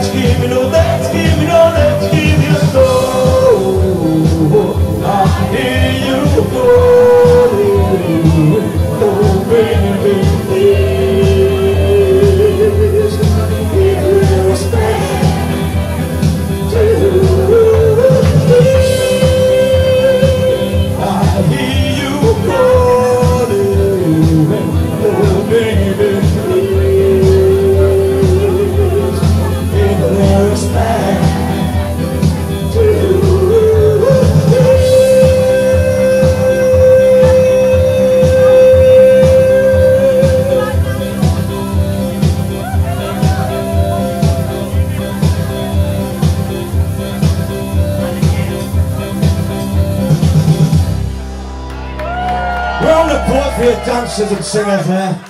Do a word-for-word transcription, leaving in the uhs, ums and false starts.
let's give it, oh, let's give it, oh, let's give it a go. I hear you calling, oh baby, please give me respect to me. I hear you calling, oh baby, please give me respect to me. We're on the board for your dancers and singers there.